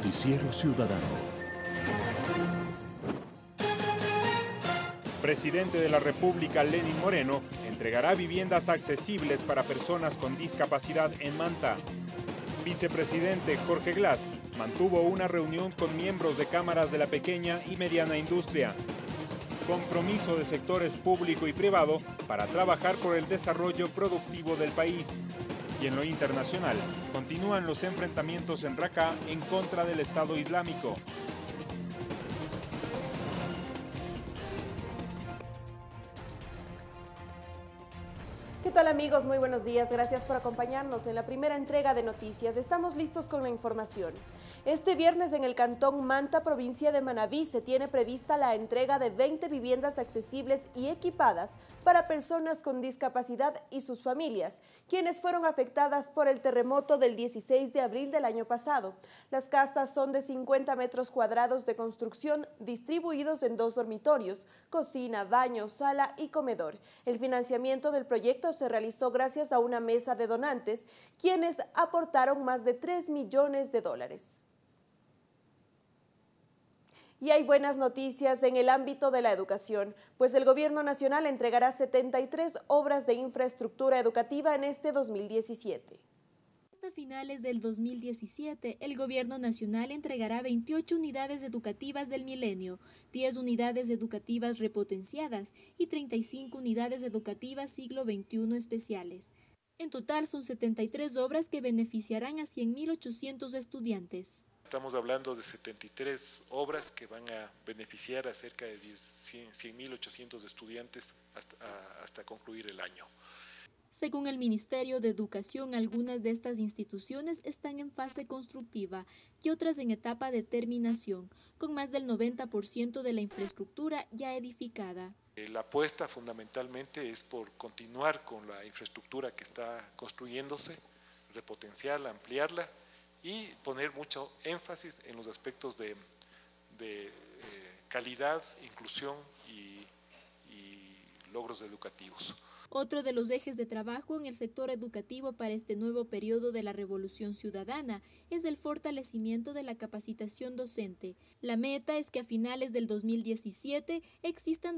Noticiero Ciudadano. Presidente de la República, Lenín Moreno, entregará viviendas accesibles para personas con discapacidad en Manta. Vicepresidente Jorge Glass mantuvo una reunión con miembros de cámaras de la pequeña y mediana industria. Compromiso de sectores público y privado para trabajar por el desarrollo productivo del país. Y en lo internacional, continúan los enfrentamientos en Raqqa en contra del Estado Islámico. ¿Qué tal, amigos? Muy buenos días. Gracias por acompañarnos en la primera entrega de noticias. Estamos listos con la información. Este viernes en el Cantón Manta, provincia de Manabí, se tiene prevista la entrega de 20 viviendas accesibles y equipadas para personas con discapacidad y sus familias, quienes fueron afectadas por el terremoto del 16 de abril del año pasado. Las casas son de 50 metros cuadrados de construcción, distribuidos en 2 dormitorios, cocina, baño, sala y comedor. El financiamiento del proyecto se realizó gracias a una mesa de donantes, quienes aportaron más de $3 millones. Y hay buenas noticias en el ámbito de la educación, pues el Gobierno Nacional entregará 73 obras de infraestructura educativa en este 2017. Hasta finales del 2017, el Gobierno Nacional entregará 28 unidades educativas del milenio, 10 unidades educativas repotenciadas y 35 unidades educativas siglo XXI especiales. En total son 73 obras que beneficiarán a 100.800 estudiantes. Estamos hablando de 73 obras que van a beneficiar a cerca de 100.800 estudiantes hasta concluir el año. Según el Ministerio de Educación, algunas de estas instituciones están en fase constructiva y otras en etapa de terminación, con más del 90% de la infraestructura ya edificada. La apuesta fundamentalmente es por continuar con la infraestructura que está construyéndose, repotenciarla, ampliarla y poner mucho énfasis en los aspectos de calidad, inclusión y logros educativos. Otro de los ejes de trabajo en el sector educativo para este nuevo periodo de la Revolución Ciudadana es el fortalecimiento de la capacitación docente. La meta es que a finales del 2017 existan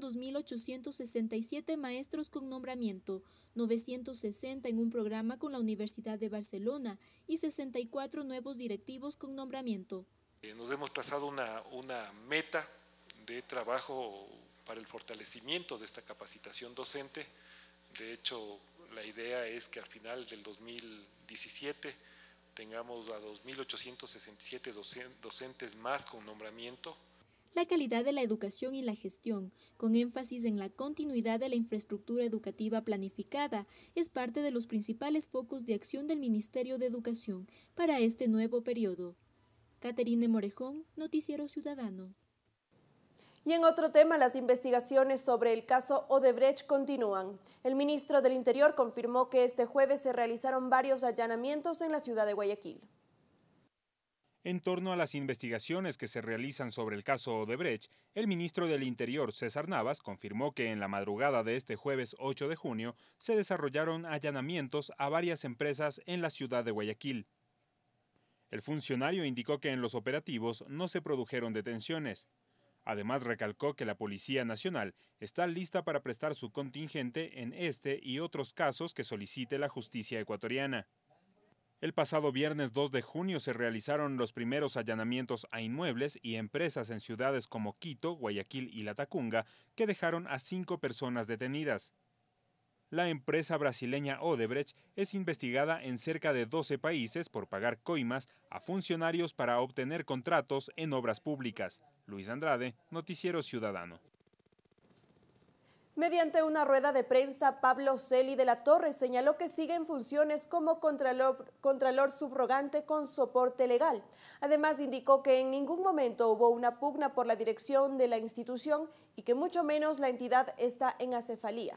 2.867 maestros con nombramiento, 960 en un programa con la Universidad de Barcelona y 64 nuevos directivos con nombramiento. Nos hemos trazado una meta de trabajo para el fortalecimiento de esta capacitación docente. De hecho, la idea es que al final del 2017 tengamos a 2.867 docentes más con nombramiento. La calidad de la educación y la gestión, con énfasis en la continuidad de la infraestructura educativa planificada, es parte de los principales focos de acción del Ministerio de Educación para este nuevo periodo. Caterine Morejón, Noticiero Ciudadano. Y en otro tema, las investigaciones sobre el caso Odebrecht continúan. El ministro del Interior confirmó que este jueves se realizaron varios allanamientos en la ciudad de Guayaquil. En torno a las investigaciones que se realizan sobre el caso Odebrecht, el ministro del Interior, César Navas, confirmó que en la madrugada de este jueves 8 de junio se desarrollaron allanamientos a varias empresas en la ciudad de Guayaquil. El funcionario indicó que en los operativos no se produjeron detenciones. Además, recalcó que la Policía Nacional está lista para prestar su contingente en este y otros casos que solicite la justicia ecuatoriana. El pasado viernes 2 de junio se realizaron los primeros allanamientos a inmuebles y empresas en ciudades como Quito, Guayaquil y Latacunga, que dejaron a 5 personas detenidas. La empresa brasileña Odebrecht es investigada en cerca de 12 países por pagar coimas a funcionarios para obtener contratos en obras públicas. Luis Andrade, Noticiero Ciudadano. Mediante una rueda de prensa, Pablo Celi de la Torre señaló que sigue en funciones como contralor subrogante con soporte legal. Además, indicó que en ningún momento hubo una pugna por la dirección de la institución y que mucho menos la entidad está en acefalía.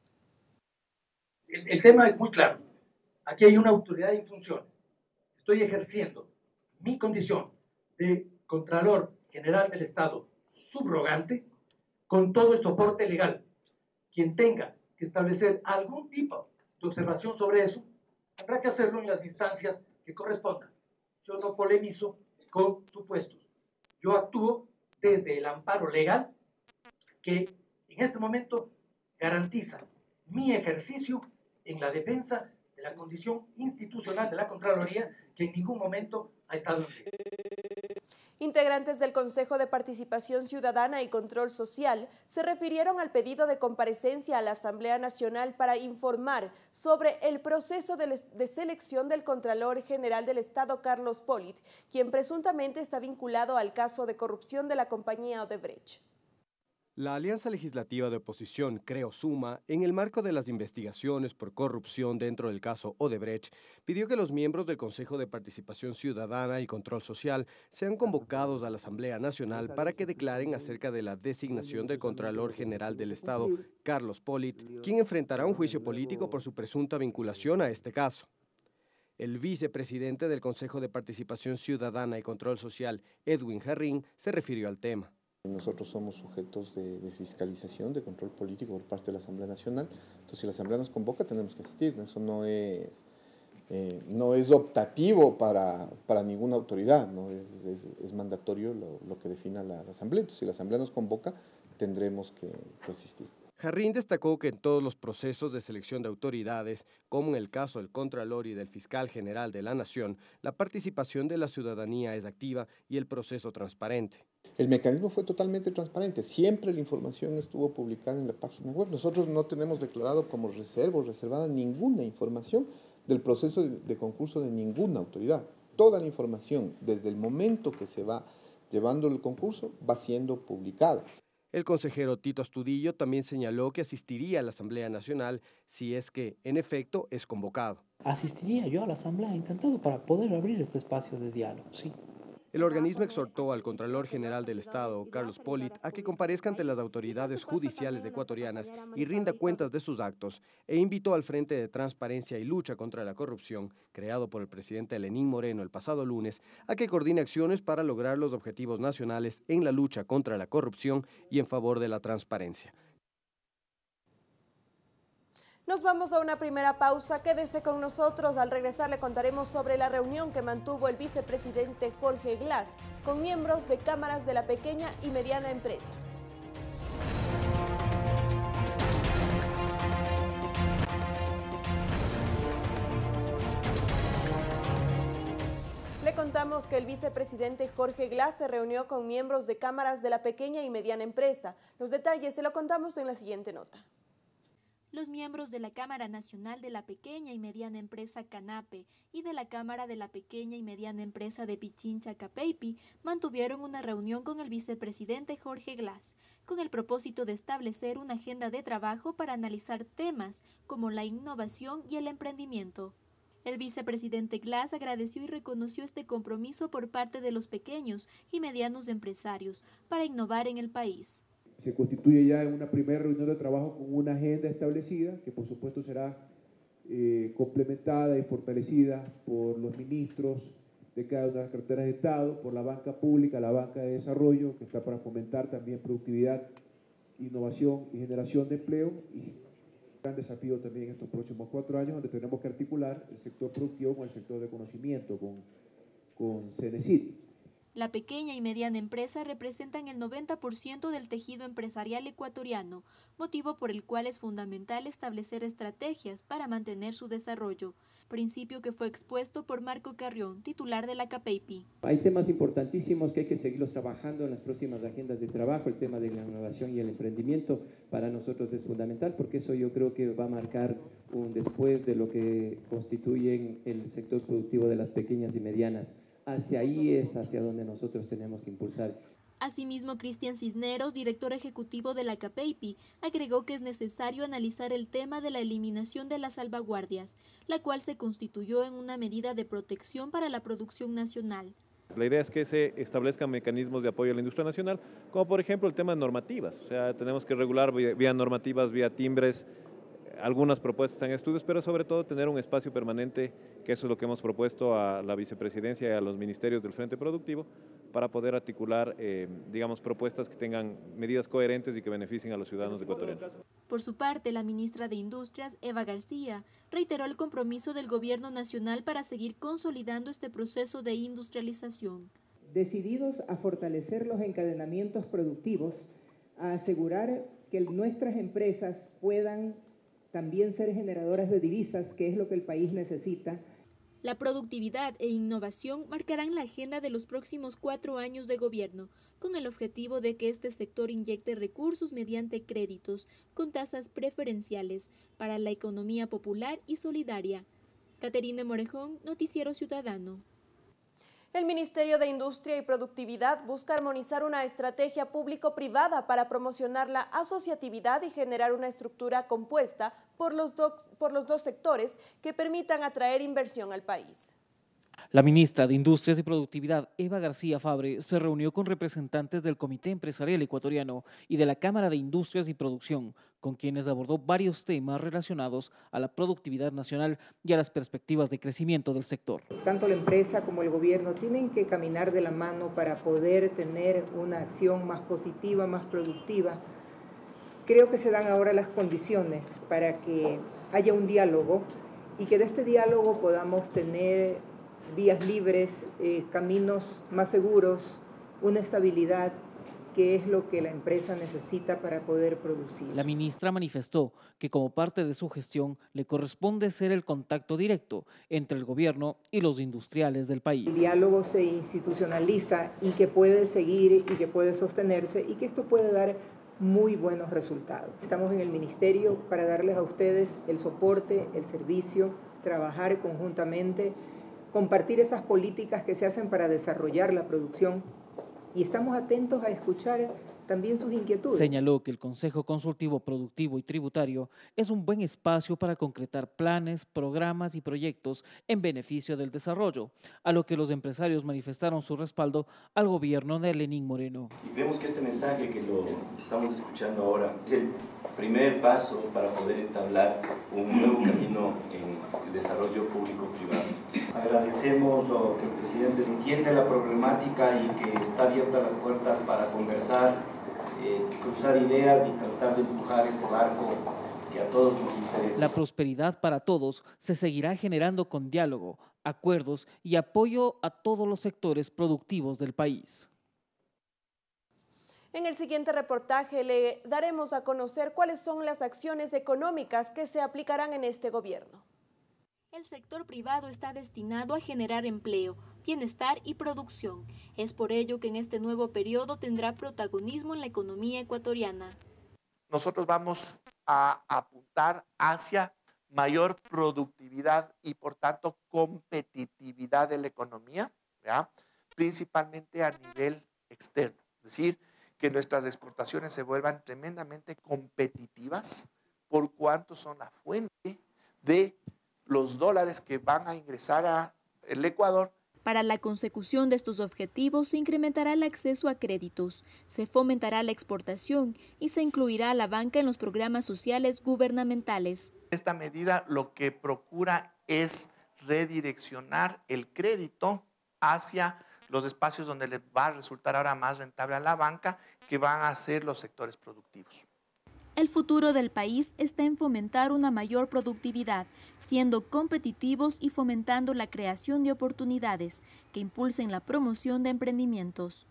El tema es muy claro. Aquí hay una autoridad en funciones. Estoy ejerciendo mi condición de Contralor General del Estado subrogante con todo el soporte legal. Quien tenga que establecer algún tipo de observación sobre eso, tendrá que hacerlo en las instancias que correspondan. Yo no polemizo con supuestos. Yo actúo desde el amparo legal que en este momento garantiza mi ejercicio en la defensa de la condición institucional de la Contraloría, que en ningún momento ha estado en riesgo. Integrantes del Consejo de Participación Ciudadana y Control Social se refirieron al pedido de comparecencia a la Asamblea Nacional para informar sobre el proceso de selección del Contralor General del Estado, Carlos Polit, quien presuntamente está vinculado al caso de corrupción de la compañía Odebrecht. La Alianza Legislativa de Oposición, Creo Suma, en el marco de las investigaciones por corrupción dentro del caso Odebrecht, pidió que los miembros del Consejo de Participación Ciudadana y Control Social sean convocados a la Asamblea Nacional para que declaren acerca de la designación del Contralor General del Estado, Carlos Polit, quien enfrentará un juicio político por su presunta vinculación a este caso. El vicepresidente del Consejo de Participación Ciudadana y Control Social, Edwin Jarrín, se refirió al tema. Nosotros somos sujetos de fiscalización, de control político por parte de la Asamblea Nacional. Entonces, si la Asamblea nos convoca, tenemos que asistir. Eso no es optativo para ninguna autoridad, ¿no? Es mandatorio lo que defina la Asamblea. Entonces, si la Asamblea nos convoca, tendremos que asistir. Jarrín destacó que en todos los procesos de selección de autoridades, como en el caso del Contralor y del Fiscal General de la Nación, la participación de la ciudadanía es activa y el proceso transparente. El mecanismo fue totalmente transparente, siempre la información estuvo publicada en la página web. Nosotros no tenemos declarado como reservada ninguna información del proceso de concurso de ninguna autoridad. Toda la información, desde el momento que se va llevando el concurso, va siendo publicada. El consejero Tito Astudillo también señaló que asistiría a la Asamblea Nacional si es que, en efecto, es convocado. Asistiría yo a la Asamblea, encantado, para poder abrir este espacio de diálogo, sí. El organismo exhortó al Contralor General del Estado, Carlos Polit, a que comparezca ante las autoridades judiciales ecuatorianas y rinda cuentas de sus actos, e invitó al Frente de Transparencia y Lucha contra la Corrupción, creado por el presidente Lenín Moreno el pasado lunes, a que coordine acciones para lograr los objetivos nacionales en la lucha contra la corrupción y en favor de la transparencia. Nos vamos a una primera pausa, quédese con nosotros. Al regresar le contaremos sobre la reunión que mantuvo el vicepresidente Jorge Glass con miembros de cámaras de la pequeña y mediana empresa. Le contamos que el vicepresidente Jorge Glass se reunió con miembros de cámaras de la pequeña y mediana empresa. Los detalles se lo contamos en la siguiente nota. Los miembros de la Cámara Nacional de la Pequeña y Mediana Empresa CANAPE y de la Cámara de la Pequeña y Mediana Empresa de Pichincha Capeipi mantuvieron una reunión con el vicepresidente Jorge Glass, con el propósito de establecer una agenda de trabajo para analizar temas como la innovación y el emprendimiento. El vicepresidente Glass agradeció y reconoció este compromiso por parte de los pequeños y medianos empresarios para innovar en el país. Se constituye ya en una primera reunión de trabajo con una agenda establecida, que por supuesto será complementada y fortalecida por los ministros de cada una de las carteras de Estado, por la banca pública, la banca de desarrollo, que está para fomentar también productividad, innovación y generación de empleo. Y un gran desafío también en estos próximos 4 años, donde tenemos que articular el sector productivo con el sector de conocimiento, con CENESID. La pequeña y mediana empresa representan el 90% del tejido empresarial ecuatoriano, motivo por el cual es fundamental establecer estrategias para mantener su desarrollo, principio que fue expuesto por Marco Carrión, titular de la CAPEIPI. Hay temas importantísimos que hay que seguirlos trabajando en las próximas agendas de trabajo. El tema de la innovación y el emprendimiento para nosotros es fundamental, porque eso yo creo que va a marcar un después de lo que constituyen el sector productivo de las pequeñas y medianas. Hacia ahí es hacia donde nosotros tenemos que impulsar. Asimismo, Cristian Cisneros, director ejecutivo de la CAPEIPI, agregó que es necesario analizar el tema de la eliminación de las salvaguardias, la cual se constituyó en una medida de protección para la producción nacional. La idea es que se establezcan mecanismos de apoyo a la industria nacional, como por ejemplo el tema de normativas. O sea, tenemos que regular vía normativas, vía timbres. Algunas propuestas están en estudios, pero sobre todo tener un espacio permanente, que eso es lo que hemos propuesto a la vicepresidencia y a los ministerios del Frente Productivo, para poder articular, digamos, propuestas que tengan medidas coherentes y que beneficien a los ciudadanos ecuatorianos. Por su parte, la ministra de Industrias, Eva García, reiteró el compromiso del Gobierno Nacional para seguir consolidando este proceso de industrialización. decididos a fortalecer los encadenamientos productivos, a asegurar que nuestras empresas puedan también ser generadoras de divisas, que es lo que el país necesita. La productividad e innovación marcarán la agenda de los próximos 4 años de gobierno, con el objetivo de que este sector inyecte recursos mediante créditos con tasas preferenciales para la economía popular y solidaria. Caterina Morejón, Noticiero Ciudadano. El Ministerio de Industria y Productividad busca armonizar una estrategia público-privada para promocionar la asociatividad y generar una estructura compuesta por los dos sectores que permitan atraer inversión al país. La ministra de Industrias y Productividad, Eva García Fabre, se reunió con representantes del Comité Empresarial Ecuatoriano y de la Cámara de Industrias y Producción, con quienes abordó varios temas relacionados a la productividad nacional y a las perspectivas de crecimiento del sector. Tanto la empresa como el gobierno tienen que caminar de la mano para poder tener una acción más positiva, más productiva. Creo que se dan ahora las condiciones para que haya un diálogo y que de este diálogo podamos tener vías libres, caminos más seguros, una estabilidad, que es lo que la empresa necesita para poder producir. La ministra manifestó que como parte de su gestión le corresponde ser el contacto directo entre el gobierno y los industriales del país. El diálogo se institucionaliza y que puede seguir y que puede sostenerse y que esto puede dar muy buenos resultados. Estamos en el ministerio para darles a ustedes el soporte, el servicio, trabajar conjuntamente, compartir esas políticas que se hacen para desarrollar la producción y estamos atentos a escuchar también sus inquietudes. Señaló que el Consejo Consultivo Productivo y Tributario es un buen espacio para concretar planes, programas y proyectos en beneficio del desarrollo, a lo que los empresarios manifestaron su respaldo al gobierno de Lenín Moreno. Y vemos que este mensaje que lo estamos escuchando ahora es el primer paso para poder entablar un nuevo camino en el desarrollo público-privado. Agradecemos que el presidente entiende la problemática y que está abierta las puertas para conversar, cruzar ideas y tratar de empujar este barco que a todos nos interesa. La prosperidad para todos se seguirá generando con diálogo, acuerdos y apoyo a todos los sectores productivos del país. En el siguiente reportaje le daremos a conocer cuáles son las acciones económicas que se aplicarán en este gobierno. El sector privado está destinado a generar empleo, bienestar y producción. Es por ello que en este nuevo periodo tendrá protagonismo en la economía ecuatoriana. Nosotros vamos a apuntar hacia mayor productividad y por tanto competitividad de la economía, ¿ya? Principalmente a nivel externo. Es decir, que nuestras exportaciones se vuelvan tremendamente competitivas por cuanto son la fuente de los dólares que van a ingresar al Ecuador. Para la consecución de estos objetivos se incrementará el acceso a créditos, se fomentará la exportación y se incluirá a la banca en los programas sociales gubernamentales. Esta medida lo que procura es redireccionar el crédito hacia los espacios donde les va a resultar ahora más rentable a la banca, que van a ser los sectores productivos. El futuro del país está en fomentar una mayor productividad, siendo competitivos y fomentando la creación de oportunidades que impulsen la promoción de emprendimientos.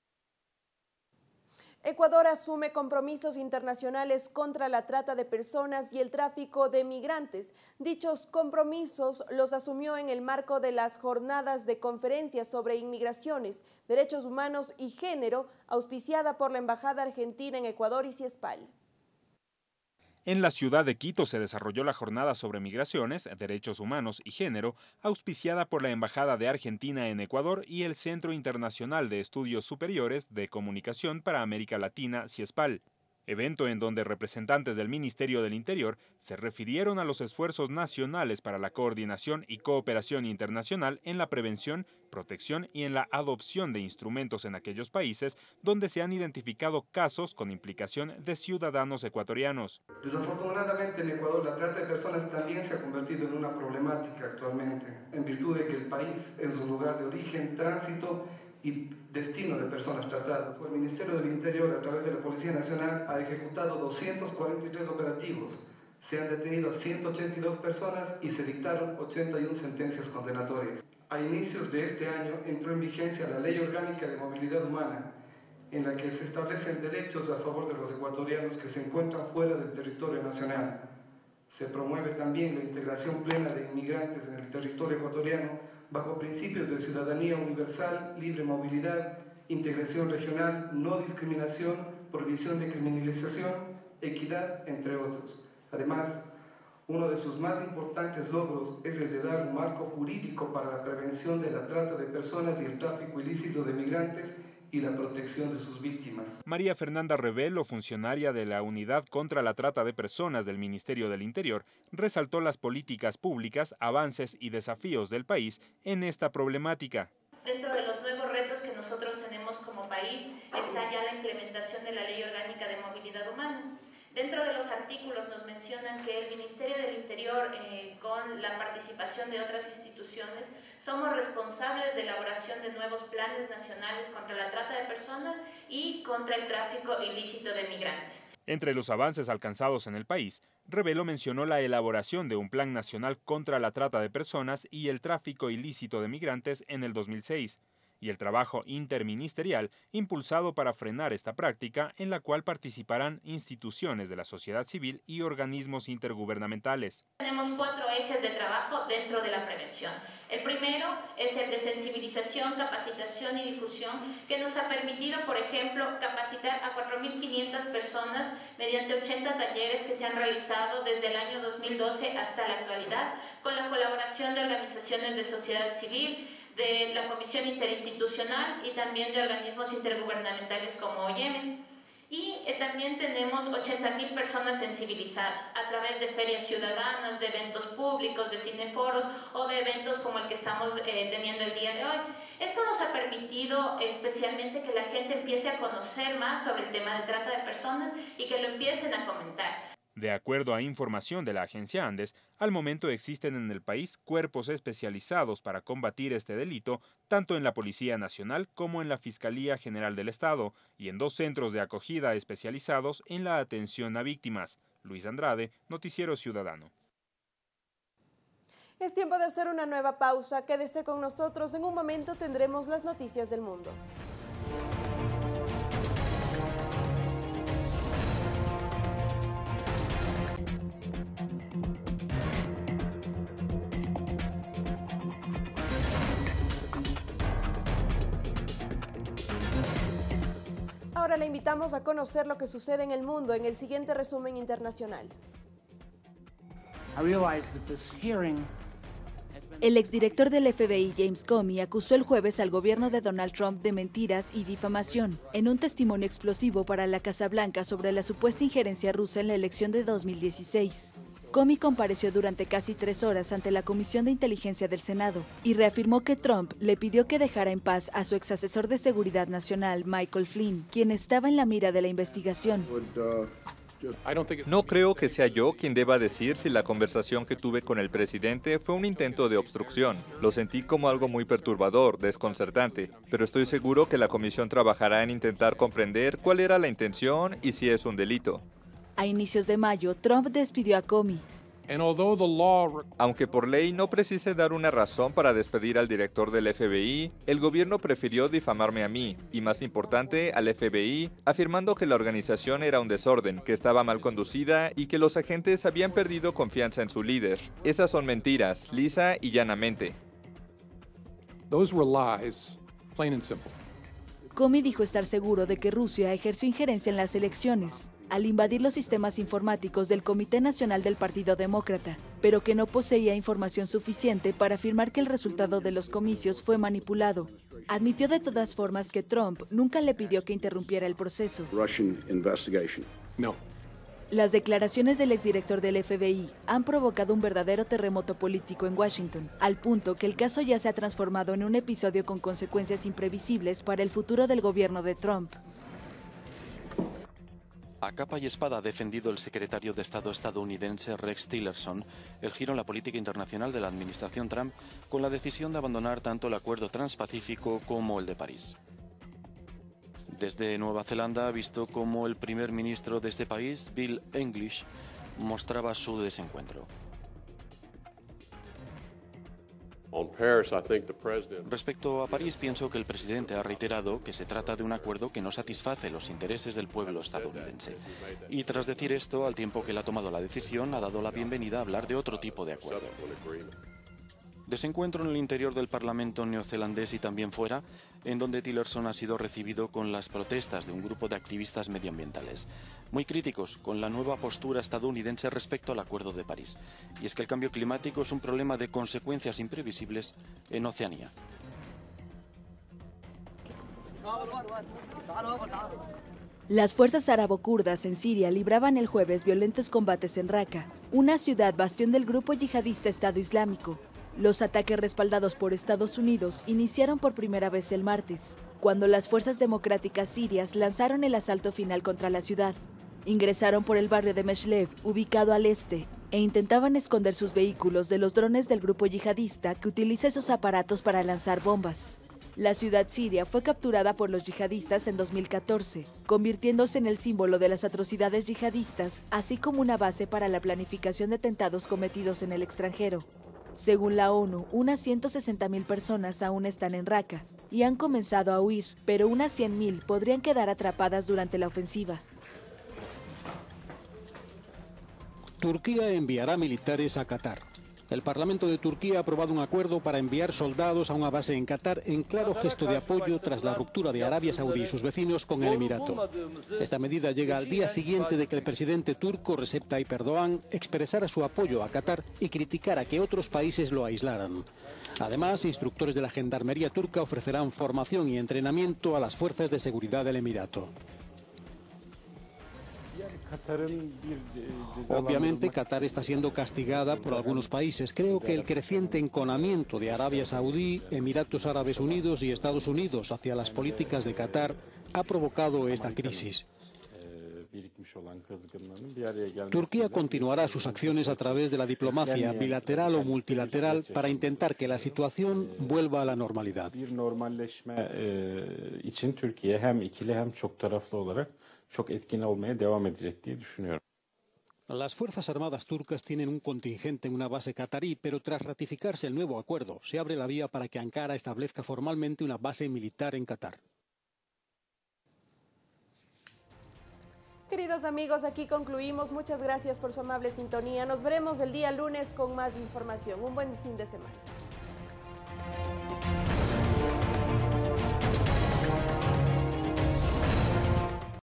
Ecuador asume compromisos internacionales contra la trata de personas y el tráfico de migrantes. Dichos compromisos los asumió en el marco de las jornadas de conferencias sobre inmigraciones, derechos humanos y género, auspiciada por la Embajada Argentina en Ecuador y CIESPAL. En la ciudad de Quito se desarrolló la jornada sobre migraciones, derechos humanos y género, auspiciada por la Embajada de Argentina en Ecuador y el Centro Internacional de Estudios Superiores de Comunicación para América Latina, CIESPAL. Evento en donde representantes del Ministerio del Interior se refirieron a los esfuerzos nacionales para la coordinación y cooperación internacional en la prevención, protección y en la adopción de instrumentos en aquellos países donde se han identificado casos con implicación de ciudadanos ecuatorianos. Desafortunadamente en Ecuador la trata de personas también se ha convertido en una problemática actualmente, en virtud de que el país es un lugar de origen, tránsito y destino de personas tratadas. El Ministerio del Interior, a través de la Policía Nacional, ha ejecutado 243 operativos. Se han detenido a 182 personas y se dictaron 81 sentencias condenatorias. A inicios de este año entró en vigencia la Ley Orgánica de Movilidad Humana, en la que se establecen derechos a favor de los ecuatorianos que se encuentran fuera del territorio nacional. Se promueve también la integración plena de inmigrantes en el territorio ecuatoriano bajo principios de ciudadanía universal, libre movilidad, integración regional, no discriminación, prohibición de criminalización, equidad, entre otros. Además, uno de sus más importantes logros es el de dar un marco jurídico para la prevención de la trata de personas y el tráfico ilícito de migrantes y la protección de sus víctimas. María Fernanda Rebelo, funcionaria de la Unidad contra la Trata de Personas del Ministerio del Interior, resaltó las políticas públicas, avances y desafíos del país en esta problemática. Dentro de los nuevos retos que nosotros tenemos como país está ya la implementación de la Ley Orgánica de Movilidad Humana. Dentro de los artículos nos mencionan que el Ministerio del Interior, con la participación de otras instituciones, somos responsables de elaboración de nuevos planes nacionales contra la trata de personas y contra el tráfico ilícito de migrantes. Entre los avances alcanzados en el país, Rebelo mencionó la elaboración de un plan nacional contra la trata de personas y el tráfico ilícito de migrantes en el 2006. Y el trabajo interministerial impulsado para frenar esta práctica, en la cual participarán instituciones de la sociedad civil y organismos intergubernamentales. Tenemos 4 ejes de trabajo dentro de la prevención. El primero es el de sensibilización, capacitación y difusión, que nos ha permitido, por ejemplo, capacitar a 4.500 personas mediante 80 talleres que se han realizado desde el año 2012 hasta la actualidad, con la colaboración de organizaciones de sociedad civil, de la Comisión Interinstitucional y también de organismos intergubernamentales como OIM. Y también tenemos 80.000 personas sensibilizadas a través de ferias ciudadanas, de eventos públicos, de cineforos o de eventos como el que estamos teniendo el día de hoy. Esto nos ha permitido especialmente que la gente empiece a conocer más sobre el tema de trata de personas y que lo empiecen a comentar. De acuerdo a información de la agencia Andes, al momento existen en el país cuerpos especializados para combatir este delito, tanto en la Policía Nacional como en la Fiscalía General del Estado, y en 2 centros de acogida especializados en la atención a víctimas. Luis Andrade, Noticiero Ciudadano. Es tiempo de hacer una nueva pausa. Quédese con nosotros. En un momento tendremos las noticias del mundo. Ahora le invitamos a conocer lo que sucede en el mundo en el siguiente resumen internacional. El exdirector del FBI, James Comey, acusó el jueves al gobierno de Donald Trump de mentiras y difamación, en un testimonio explosivo para la Casa Blanca sobre la supuesta injerencia rusa en la elección de 2016. Comey compareció durante casi 3 horas ante la Comisión de Inteligencia del Senado y reafirmó que Trump le pidió que dejara en paz a su exasesor de Seguridad Nacional, Michael Flynn, quien estaba en la mira de la investigación. No creo que sea yo quien deba decir si la conversación que tuve con el presidente fue un intento de obstrucción. Lo sentí como algo muy perturbador, desconcertante, pero estoy seguro que la comisión trabajará en intentar comprender cuál era la intención y si es un delito. A inicios de mayo, Trump despidió a Comey. Aunque por ley no precise dar una razón para despedir al director del FBI, el gobierno prefirió difamarme a mí, y más importante, al FBI, afirmando que la organización era un desorden, que estaba mal conducida y que los agentes habían perdido confianza en su líder. Esas son mentiras, lisa y llanamente. Comey dijo estar seguro de que Rusia ejerció injerencia en las elecciones al invadir los sistemas informáticos del Comité Nacional del Partido Demócrata, pero que no poseía información suficiente para afirmar que el resultado de los comicios fue manipulado. Admitió de todas formas que Trump nunca le pidió que interrumpiera el proceso. Las declaraciones del exdirector del FBI han provocado un verdadero terremoto político en Washington, al punto que el caso ya se ha transformado en un episodio con consecuencias imprevisibles para el futuro del gobierno de Trump. A capa y espada ha defendido el secretario de Estado estadounidense Rex Tillerson el giro en la política internacional de la administración Trump con la decisión de abandonar tanto el Acuerdo Transpacífico como el de París. Desde Nueva Zelanda ha visto cómo el primer ministro de este país, Bill English, mostraba su desencuentro. Respecto a París, pienso que el presidente ha reiterado que se trata de un acuerdo que no satisface los intereses del pueblo estadounidense. Y tras decir esto, al tiempo que él ha tomado la decisión, ha dado la bienvenida a hablar de otro tipo de acuerdo. Desencuentro en el interior del Parlamento neozelandés y también fuera, en donde Tillerson ha sido recibido con las protestas de un grupo de activistas medioambientales, muy críticos con la nueva postura estadounidense respecto al Acuerdo de París. Y es que el cambio climático es un problema de consecuencias imprevisibles en Oceanía. Las fuerzas árabo-kurdas en Siria libraban el jueves violentos combates en Raqqa, una ciudad bastión del grupo yihadista Estado Islámico. Los ataques respaldados por Estados Unidos iniciaron por primera vez el martes, cuando las fuerzas democráticas sirias lanzaron el asalto final contra la ciudad. Ingresaron por el barrio de Meshlev, ubicado al este, e intentaban esconder sus vehículos de los drones del grupo yihadista que utiliza esos aparatos para lanzar bombas. La ciudad siria fue capturada por los yihadistas en 2014, convirtiéndose en el símbolo de las atrocidades yihadistas, así como una base para la planificación de atentados cometidos en el extranjero. Según la ONU, unas 160.000 personas aún están en Raqqa y han comenzado a huir, pero unas 100.000 podrían quedar atrapadas durante la ofensiva. Turquía enviará militares a Qatar. El Parlamento de Turquía ha aprobado un acuerdo para enviar soldados a una base en Qatar en claro gesto de apoyo tras la ruptura de Arabia Saudí y sus vecinos con el Emirato. Esta medida llega al día siguiente de que el presidente turco Recep Tayyip Erdogan expresara su apoyo a Qatar y criticara que otros países lo aislaran. Además, instructores de la Gendarmería turca ofrecerán formación y entrenamiento a las fuerzas de seguridad del Emirato. Obviamente, Qatar está siendo castigada por algunos países. Creo que el creciente enconamiento de Arabia Saudí, Emiratos Árabes Unidos y Estados Unidos hacia las políticas de Qatar ha provocado esta crisis. Turquía continuará sus acciones a través de la diplomacia bilateral o multilateral para intentar que la situación vuelva a la normalidad. Las Fuerzas Armadas turcas tienen un contingente en una base catarí, pero tras ratificarse el nuevo acuerdo, se abre la vía para que Ankara establezca formalmente una base militar en Qatar. Queridos amigos, aquí concluimos. Muchas gracias por su amable sintonía. Nos veremos el día lunes con más información. Un buen fin de semana.